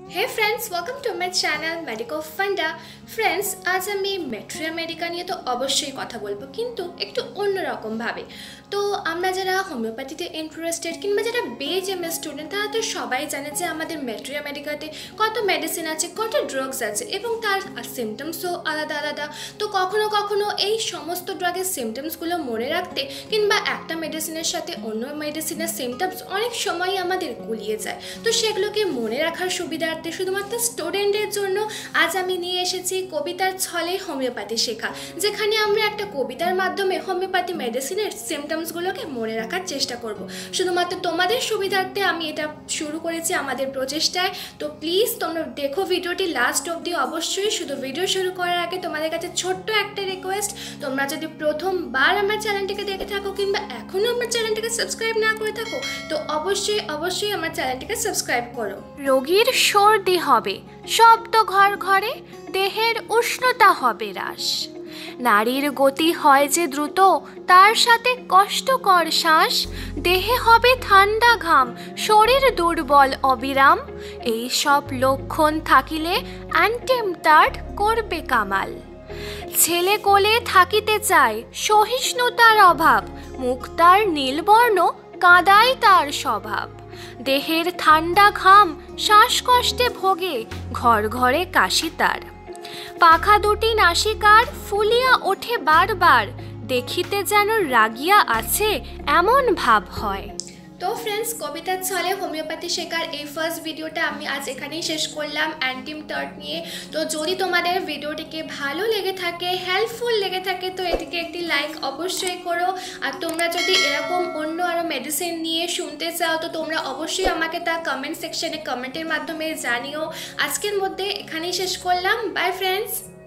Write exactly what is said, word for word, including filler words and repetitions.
Hey friends, welcome to my channel Medico Funda. Friends, आज আমি মেট্রিয়া Medica নিয়ে তো অবশ্যই কথা বলবো কিন্তু একটু অন্যরকম ভাবে। তো আমরা যারা হোমিওপ্যাথিতে ইন্টারেস্টেড কিংবা যারা বিএইচএমএস স্টুডেন্ট তারা তো সবাই জানে যে আমাদের মেট্রিয়া মেডিকাতে কত মেডিসিন আছে, কত ড্রাগস আছে এবং তার সিমটমসও আলাদা আলাদা। তো কখনো কখনো এই সমস্ত ড্রাগের সিমটমসগুলো মনে রাখতে কিংবা একটা মেডিসিনের সাথে অন্য মেডিসিনের সিমটমস অনেক সময় আমাদের গুলিয়ে যায়। তো সেগুলোকে মনে রাখার সুবিধার্থে শুধুমাত্র স্টুডেন্টের জন্য আজ আমি নিয়ে এসেছি কবিতার ছলে হোমিওপ্যাথি শেখা, যেখানে আমরা একটা কবিতার মাধ্যমে হোমিওপ্যাথি মেডিসিনের সিমটমসগুলোকে মনে রাখার চেষ্টা করব। শুধুমাত্র তোমাদের সুবিধার্থে আমি এটা শুরু করেছি আমাদের প্রচেষ্টায়। তো প্লিজ তোমরা দেখো ভিডিওটি লাস্ট অবধি। অবশ্যই শুধু ভিডিও শুরু করার আগে তোমাদের কাছে ছোট্ট একটা রিকোয়েস্ট, তোমরা যদি প্রথমবার আমার চ্যানেলটিকে দেখে থাকো কিংবা এখনও আমার চ্যানেলটিকে সাবস্ক্রাইব না করে থাকো তো অবশ্যই অবশ্যই আমার চ্যানেলটিকে সাবস্ক্রাইব করো। রোগীর সর্দি হবে, শব্দ ঘর ঘরে, দেহের উষ্ণতা হবে হ্রাস। নারীর গতি হয় যে দ্রুত, তার সাথে কষ্টকর শ্বাস। দেহে হবে ঠান্ডা ঘাম, শরীর দুর্বল অবিরাম। এই সব লক্ষণ থাকিলে অ্যান্টিমটার্ট করবে কামাল। ছেলে কোলে থাকিতে চায়, সহিষ্ণুতার অভাব। মুখ তার নীলবর্ণ, কাঁদায় তার স্বভাব। দেহের ঠান্ডা ঘাম, শ্বাসকষ্টে ভোগে, ঘর ঘরে কাশি তার। পাখা দুটি নাসিকার ফুলিয়া ওঠে বারবার, দেখিতে যেন রাগিয়া আছে এমন ভাব হয়। তো ফ্রেন্ডস, কবিতার ছলে হোমিওপ্যাথি শেখার এই ফার্স্ট ভিডিওটা আমি আজ এখানেই শেষ করলাম অ্যান্টিমটার্ট নিয়ে। তো যদি তোমাদের ভিডিওটিকে ভালো লেগে থাকে, হেল্পফুল লেগে থাকে তো এটিকে একটি লাইক অবশ্যই করো। আর তোমরা যদি এরকম অন্য আরও মেডিসিন নিয়ে শুনতে চাও তো তোমরা অবশ্যই আমাকে তা কমেন্ট সেকশনে কমেন্টের মাধ্যমে জানিও। আজকের মধ্যে এখানেই শেষ করলাম। Bye friends.